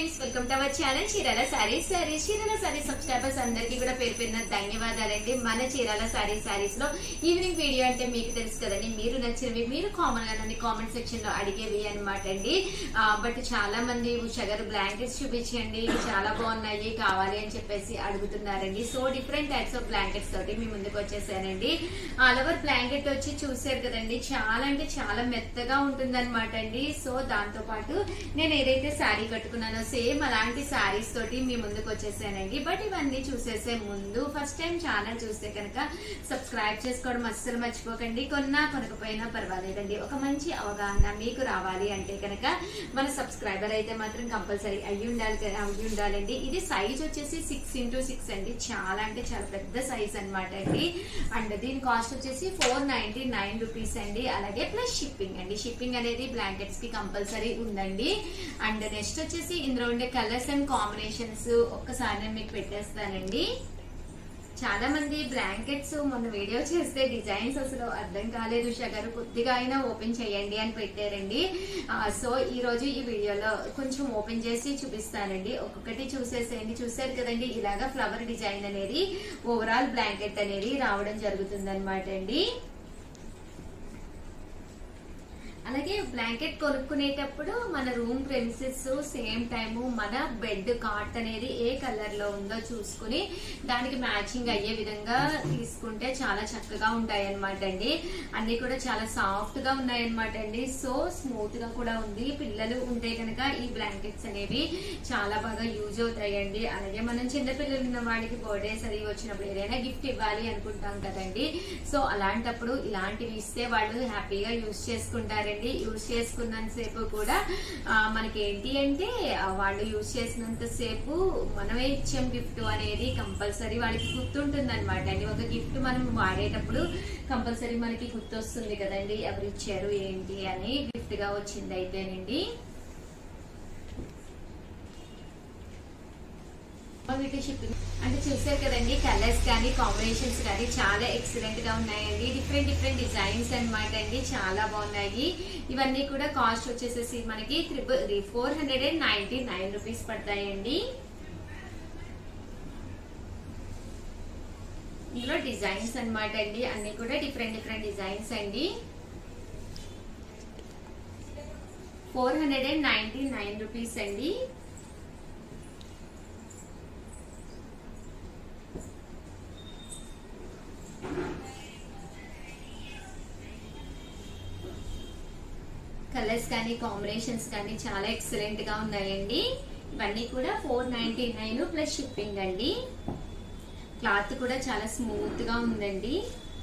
Friends, welcome to our channel Chirala Sarees. Chirala Sarees subscribers అందరికీ కూడా పేరు పేరున ధన్యవాదాలండి. మన చీరాల సారీస్ లో ఈవినింగ్ వీడియో అంటే మీకు తెలుసు కదండి, మీరు నచ్చినవి మీరు కామన్ గా నన్ను కామెంట్ సెక్షన్ లో అడిగేవి అనమాట అండి. బట్ చాలా మంది షగర్ బ్లాంకెట్స్ చూపించండి, చాలా బాగున్నాయి కావాలి అని చెప్పేసి అడుగుతున్నారండి. So different types of blankets తోటి మీ ముందుకు వచ్చేసానండి. ఆల్ ఓవర్ బ్లాంకెట్ వచ్చి చూసారు కదండి, చాలా అంటే చాలా మెత్తగా ఉంటుంది అనమాట అండి. సో దాంతో పాటు నేను ఏదైతే శారీ కట్టుకున్నానో సేమ్ అలాంటి శారీస్ తోటి మీ ముందుకు వచ్చేసానండి. బట్ ఇవన్నీ చూసేసే ముందు ఫస్ట్ టైం ఛానల్ చూస్తే కనుక సబ్స్క్రైబ్ చేసుకోవడం అస్సలు మర్చిపోకండి. కొనకపోయినా పర్వాలేదండి. ఒక మంచి అవగాహన మీకు రావాలి అంటే కనుక మన సబ్స్క్రైబర్ అయితే మాత్రం కంపల్సరీ అయ్యి ఉండాలండి. ఇది సైజ్ వచ్చేసి 6x6 అండి, చాలా అంటే చాలా పెద్ద సైజ్ అనమాట అండి. అండ్ దీని కాస్ట్ వచ్చేసి 499 రూపీస్ అండి. అలాగే ప్లస్ షిప్పింగ్ అండి. షిప్పింగ్ అనేది బ్లాంకెట్స్ కి కంపల్సరీ ఉందండి. అండ్ నెక్స్ట్ వచ్చేసి ఇందులో ఉండే కలర్స్ అండ్ కాంబినేషన్స్ ఒక్కసారి నేను మీకు పెట్టేస్తానండి. చాలా మంది బ్లాంకెట్స్ మొన్న వీడియో చేస్తే డిజైన్స్ అసలు అర్థం కాలేదు షగర్, కొద్దిగా అయినా ఓపెన్ చేయండి అని పెట్టారండి. సో ఈ రోజు ఈ వీడియోలో కొంచెం ఓపెన్ చేసి చూపిస్తానండి. ఒక్కొక్కటి చూసేసేయండి. చూసారు కదండి, ఇలాగా ఫ్లవర్ డిజైన్ అనేది ఓవరాల్ బ్లాంకెట్ అనేది రావడం జరుగుతుంది అనమాట అండి. అలాగే బ్లాంకెట్ కొనుక్కునేటప్పుడు మన రూమ్ ప్రెమిసెస్ సేమ్ టైము మన బెడ్ కాట్ అనేది ఏ కలర్ లో ఉందో చూసుకుని దానికి మ్యాచింగ్ అయ్యే విధంగా తీసుకుంటే చాలా చక్కగా ఉంటాయి అనమాట అండి. అన్ని కూడా చాలా సాఫ్ట్ గా ఉన్నాయన్నమాట అండి. సో స్మూత్ గా కూడా ఉంది. పిల్లలు ఉంటే కనుక ఈ బ్లాంకెట్స్ అనేవి చాలా బాగా యూజ్ అవుతాయండి. అలాగే మనం చిన్నపిల్లలు ఉన్న వాడికి బర్త్డేస్ అది వచ్చినప్పుడు ఏదైనా గిఫ్ట్ ఇవ్వాలి అనుకుంటాం కదండి. సో అలాంటప్పుడు ఇలాంటివి ఇస్తే వాళ్ళు హ్యాపీగా యూజ్ చేసుకుంటారు. యూజ్ చేసుకున్నంత సేపు కూడా మనకి ఏంటి అంటే వాళ్ళు యూజ్ చేసినంత సేపు మనమే ఇచ్చాం గిఫ్ట్ అనేది కంపల్సరీ వాళ్ళకి గుర్తుంటుంది అనమాట అండి. ఒక గిఫ్ట్ మనం వాడేటప్పుడు కంపల్సరీ మనకి గుర్తొస్తుంది కదండి, ఎవరు ఇచ్చారు ఏంటి అని. గిఫ్ట్ గా వచ్చింది అయితేనండి. షిప్పింగ్ అంటే చూసారు కదండి, కలర్స్ కానీ కాంబినేషన్స్ కానీ చాలా ఎక్సలెంట్ గా ఉన్నాయండి. డిఫరెంట్ డిజైన్స్ అనమాట అండి, చాలా బాగున్నాయి. ఇవన్నీ కూడా కాస్ట్ వచ్చేసేసి మనకి 499 రూపీస్ పడతాయండి. ఇందులో డిజైన్స్ అనమాట అండి, అన్ని కూడా డిఫరెంట్ డిజైన్స్ అండి. 499 రూపీస్ అండి. కలర్స్ కానీ కాంబినేషన్స్ కానీ చాలా ఎక్సలెంట్ గా ఉన్నాయండి. ఇవన్నీ కూడా 499 ప్లస్ షిప్పింగ్ అండి. క్లాత్ కూడా చాలా స్మూత్ గా ఉందండి.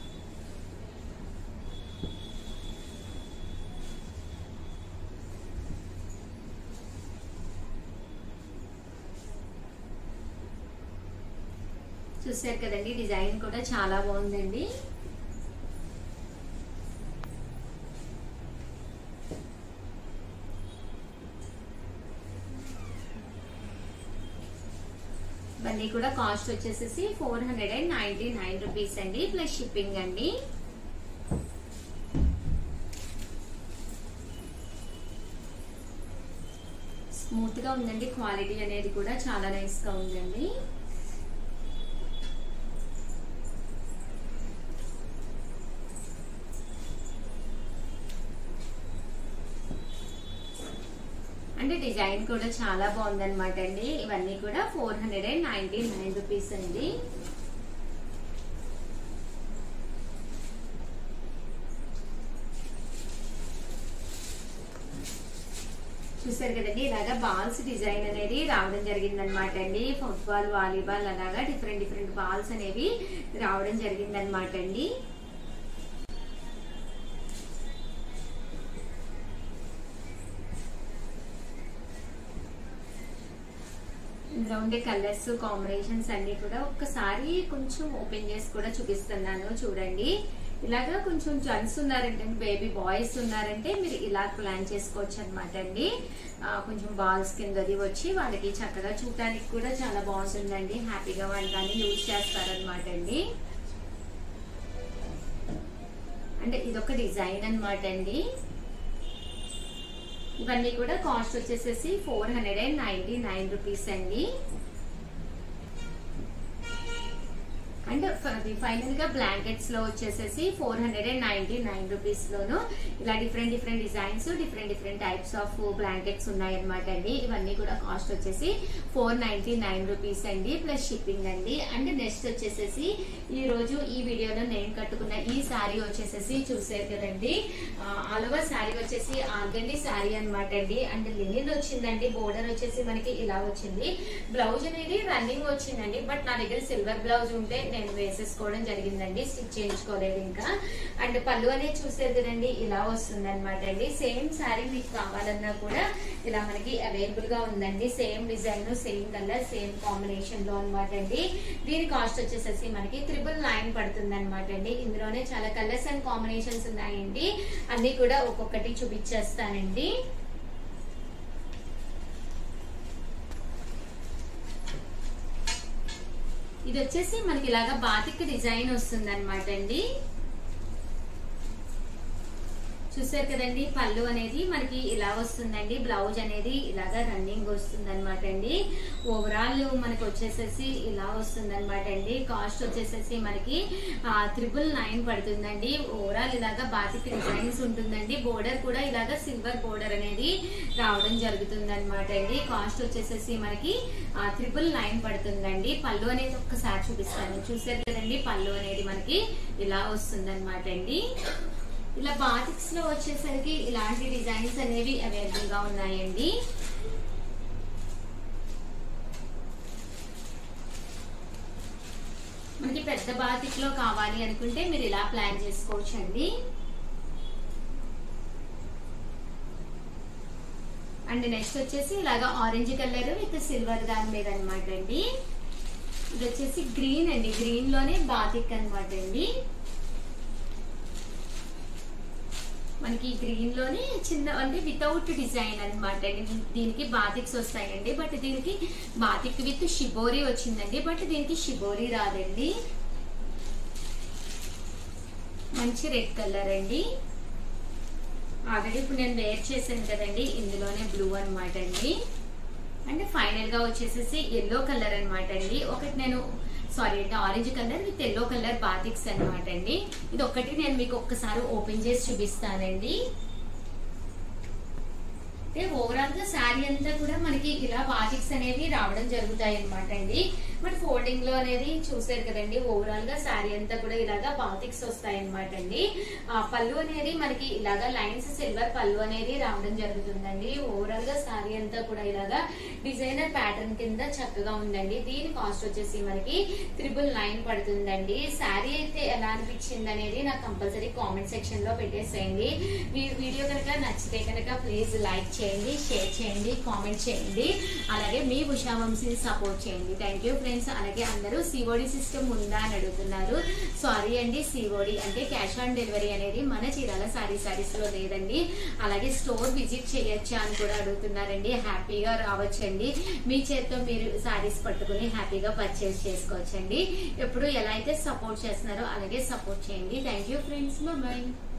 చూసారు కదండి, డిజైన్ కూడా చాలా బాగుందండి. ఇవన్నీ కూడా కాస్ట్ వచ్చేసేసి 499 రూపీస్ అండి, ప్లస్ షిప్పింగ్ అండి. స్మూత్ గా ఉందండి. క్వాలిటీ అనేది కూడా చాలా నైస్ గా ఉందండి. అంటే డిజైన్ కూడా చాలా బాగుందన్నమాట అండి. ఇవన్నీ కూడా 499 రూపీస్ అండి. చూసారు కదండి, ఇలాగా బాల్స్ డిజైన్ అనేది రావడం జరిగింది అనమాట అండి. ఫుట్బాల్, వాలీబాల్ అలాగా డిఫరెంట్ బాల్స్ అనేవి రావడం జరిగింది అనమాట అండి. ఇందులో ఉండే కలర్స్ కాంబినేషన్స్ అన్ని కూడా ఒక్కసారి కొంచెం ఓపెన్ చేసి కూడా చూపిస్తున్నాను చూడండి. ఇలాగా కొంచెం జెంట్స్ ఉన్నారంటే, బేబీ బాయ్స్ ఉన్నారంటే మీరు ఇలా ప్లాన్ చేసుకోవచ్చు అనమాట అండి. కొంచెం బాల్స్ కిందది వచ్చి వాళ్ళకి చక్కగా చూడటానికి కూడా చాలా బాగుంటుందండి. హ్యాపీగా వాళ్ళు దాన్ని యూజ్ చేస్తారనమాట అండి. అంటే ఇదొక డిజైన్ అనమాట అండి. ఇవన్నీ కూడా కాస్ట్ వచ్చేసేసి 499 రూపీస్ అండి. అండ్ ఫైనల్ గా బ్లాంకెట్స్ లో వచ్చేసేసి 499 రూపీస్ లోను ఇలా different designs, different types of blankets ఉన్నాయన్నమాట అండి. ఇవన్నీ కూడా కాస్ట్ వచ్చేసి 499 రూపీస్ అండి ప్లస్ షిప్పింగ్ అండి. అండ్ నెక్స్ట్ వచ్చేసేసి ఈ రోజు ఈ వీడియోలో నేను కట్టుకున్న ఈ శారీ వచ్చేసేసి చూసారు కదండి. ఆల్ ఓవర్ శారీ వచ్చేసి ఆర్గండి శారీ అనమాట అండి. అండ్ లినిన్ వచ్చిందండి. బోర్డర్ వచ్చేసి మనకి ఇలా వచ్చింది. బ్లౌజ్ అనేది రన్నింగ్ వచ్చిందండి. బట్ నా దగ్గర సిల్వర్ బ్లౌజ్ ఉంటే నేను వేసేసుకోవడం జరిగిందండి, స్టిచ్ చేయించుకోలేదు ఇంకా. అండ్ పళ్ళు అనేది చూసారు కదండి, ఇలా వస్తుంది అనమాట అండి. సేమ్ శారీ మీకు కావాలన్నా కూడా ఇలా మనకి అవైలబుల్ గా ఉందండి. Same design, same colour, same combination లో అనమాట అండి. దీని కాస్ట్ వచ్చేసేసి మనకి 999 పడుతుంది అనమాట అండి. ఇందులోనే చాలా కలర్స్ అండ్ కాంబినేషన్స్ ఉన్నాయండి. అన్ని కూడా ఒక్కొక్కటి చూపించేస్తానండి. ఇది వచ్చేసి మనకి ఇలాగా బాతిక్ డిజైన్ వస్తుంది అనమాట అండి. చూసారు కదండి, పళ్ళు అనేది మనకి ఇలా వస్తుందండి. బ్లౌజ్ అనేది ఇలాగా రన్నింగ్ వస్తుంది అనమాట అండి. ఓవరాల్ మనకి వచ్చేసేసి ఇలా వస్తుంది అనమాట అండి. కాస్ట్ వచ్చేసేసి మనకి 999 పడుతుందండి. ఓవరాల్ ఇలాగా బాతిక్ డిజైన్స్ ఉంటుందండి. బోర్డర్ కూడా ఇలాగా సిల్వర్ బోర్డర్ అనేది రావడం జరుగుతుంది అనమాట అండి. కాస్ట్ వచ్చేసేసి మనకి 999 పడుతుందండి. పళ్ళు అనేది ఒక్కసారి చూపిస్తాను. చూసారు కదండి, పళ్ళు అనేది మనకి ఇలా వస్తుంది అనమాట అండి. ఇలా బాతిక్స్ లో వచ్చేసరికి ఇలాంటి డిజైన్స్ అనేవి అవైలబుల్ గా ఉన్నాయండి. మనకి పెద్ద బాతిక్ లో కావాలి అనుకుంటే మీరు ఇలా ప్లాన్ చేసుకోవచ్చు అండి. అండ్ నెక్స్ట్ వచ్చేసి ఇలాగా ఆరెంజ్ కలర్ విత్ సిల్వర్ దాని మీద అనమాట అండి. ఇది వచ్చేసి గ్రీన్ అండి. గ్రీన్ లోనే బాతిక్ అనమాట అండి. మనకి గ్రీన్ లోనే చిన్న అంటే వితౌట్ డిజైన్ అనమాట అండి. దీనికి బాతిక్స్ వస్తాయండి. బట్ దీనికి బాతిక్ విత్ షిబోరి వచ్చిందండి. బట్ దీనికి షిబోరి రాదండి. మంచి రెడ్ కలర్ అండి. ఆల్రెడీ ఇప్పుడు నేను వేర్ చేశాను కదండి, ఇందులోనే బ్లూ అనమాట అండి. అండ్ ఫైనల్ గా వచ్చేసేసి ఎల్లో కలర్ అనమాట అండి. ఒకటి నేను orange colour with yellow colour batiks అనమాట అండి. ఇది ఒకటి నేను మీకు ఒక్కసారి ఓపెన్ చేసి చూపిస్తానండి. అంటే ఓవరాల్ గా శారీ అంతా కూడా మనకి ఇలా బాతిక్స్ అనేవి రావడం జరుగుతాయి అనమాట అండి. బట్ ఫోల్డింగ్ లో అనేది చూసారు కదండి, ఓవరాల్ గా శారీ అంతా కూడా ఇలాగా బాతిక్స్ వస్తాయి అనమాట అండి. పళ్ళు అనేది మనకి ఇలాగా లైన్స్ సిల్వర్ పళ్ళు అనేది రావడం జరుగుతుందండి. ఓవరాల్ గా శారీ అంతా కూడా ఇలాగా డిజైనర్ ప్యాటర్న్ కింద చక్కగా ఉందండి. దీని కాస్ట్ వచ్చేసి మనకి 999 పడుతుందండి. శారీ అయితే ఎలా అనిపించింది అనేది నాకు కంపల్సరీ కామెంట్ సెక్షన్ లో పెట్టేసేయండి. వీడియో కనుక నచ్చితే కనుక ప్లీజ్ లైక్ చేయండి, షేర్ చేయండి, కామెంట్ చేయండి. అలాగే మీ ఉషా వంశీని సపోర్ట్ చేయండి. Thank you friends. అలాగే అందరూ సిఓడి సిస్టమ్ ఉందా అని అడుగుతున్నారు. సారీ అండి, సిఓడి అంటే క్యాష్ ఆన్ డెలివరీ అనేది మన చీరాల సారీస్ లో లేదండి. అలాగే స్టోర్ విజిట్ చేయొచ్చా అని కూడా అడుగుతున్నారండి. హ్యాపీగా రావచ్చండి. మీ చేతితో మీరు సారీస్ పట్టుకుని హ్యాపీగా పర్చేస్ చేసుకోవచ్చండి. ఎప్పుడు ఎలా అయితే సపోర్ట్ చేస్తున్నారో అలాగే సపోర్ట్ చేయండి. Thank you friends. బాయ్.